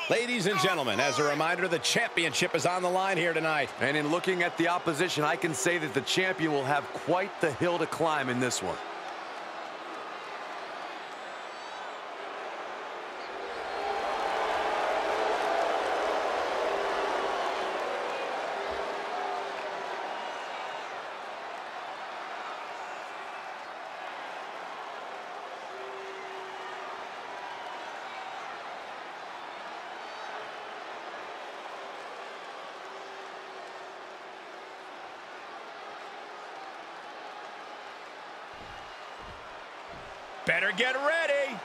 Ladies and gentlemen, as a reminder, the championship is on the line here tonight. And in looking at the opposition, I can say that the champion will have quite the hill to climb in this one. Better get ready.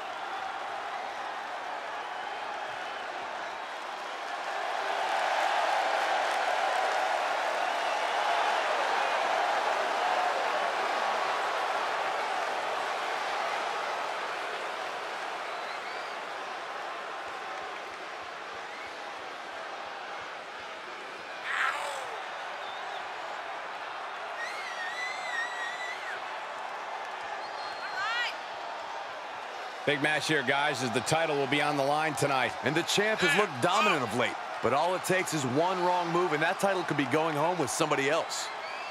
Big match here, guys, as the title will be on the line tonight. And the champ has looked dominant of late, but all it takes is one wrong move, and that title could be going home with somebody else.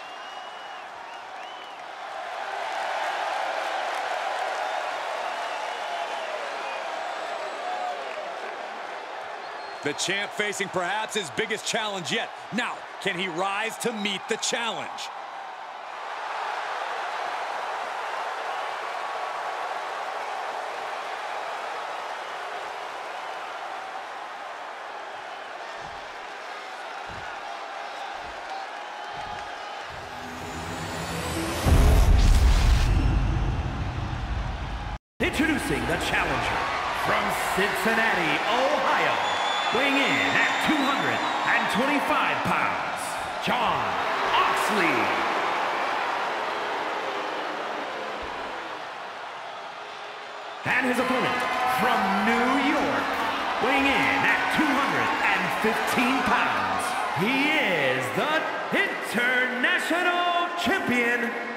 The champ facing perhaps his biggest challenge yet. Now, can he rise to meet the challenge? Introducing the challenger from Cincinnati, Ohio, weighing in at 225 pounds, Jon Moxley. And his opponent from New York, weighing in at 215 pounds, he is the International Champion,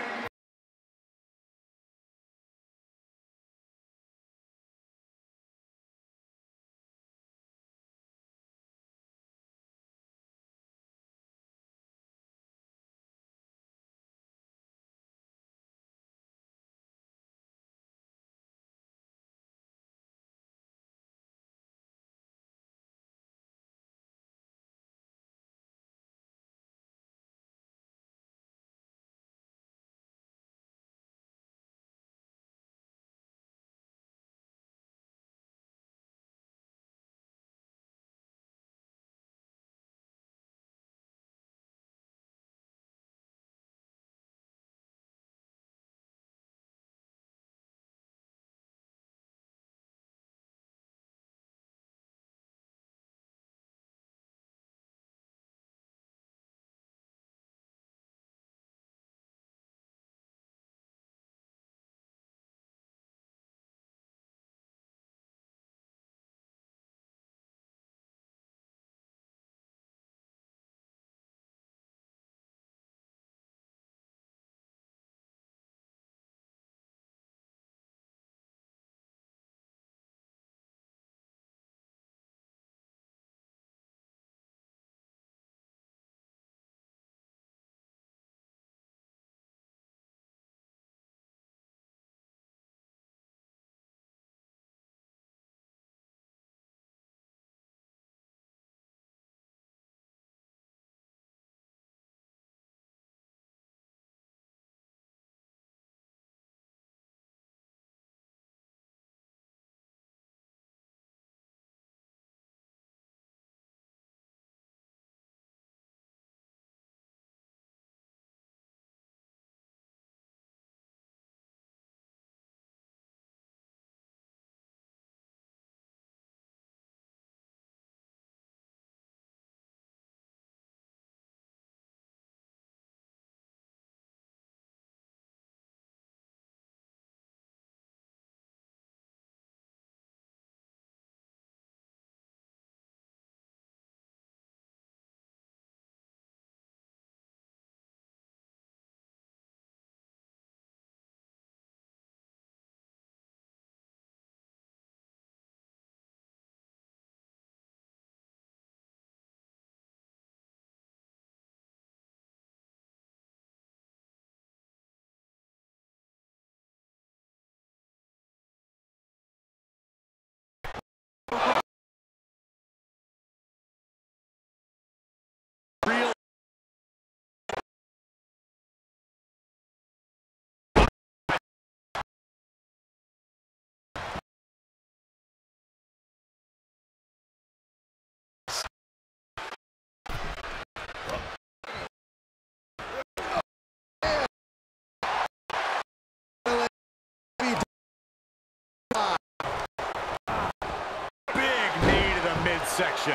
midsection.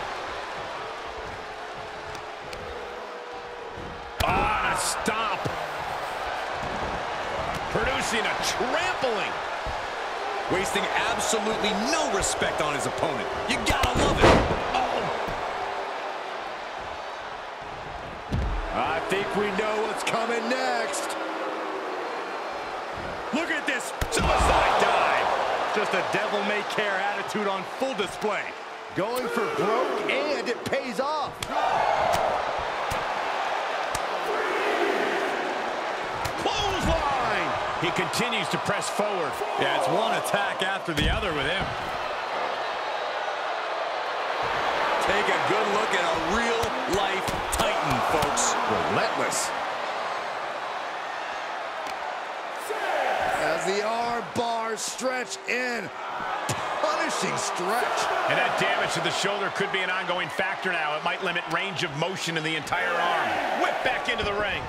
Ah, a stomp. Producing a trampling. Wasting absolutely no respect on his opponent. You gotta love it. I think we know what's coming next. Look at this suicide dive. Just a devil-may-care attitude on full display. Going for broke, and it pays off. Clothesline. He continues to press forward. Yeah, it's one attack after the other with him. Take a good look at a real-life Titan, folks. Relentless. As the arm bars stretch in. Punishing stretch. And that damage to the shoulder could be an ongoing factor now. It might limit range of motion in the entire arm. Whip back into the ring.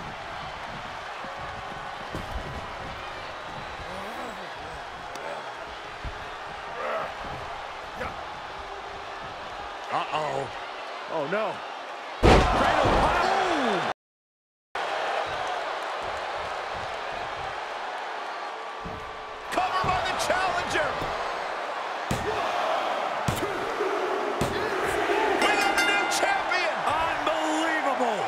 Uh-oh. Oh, no. Cover by the challenger. We got the new champion. Unbelievable.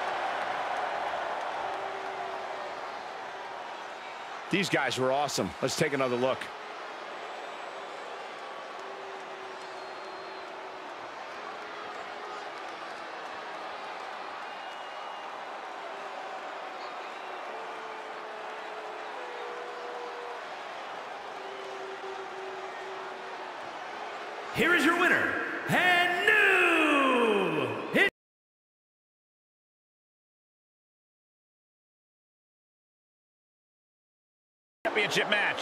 These guys were awesome. Let's take another look. Here is your winner, and new Championship match.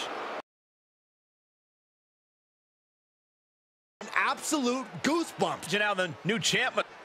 An absolute goosebump. Now the new champ.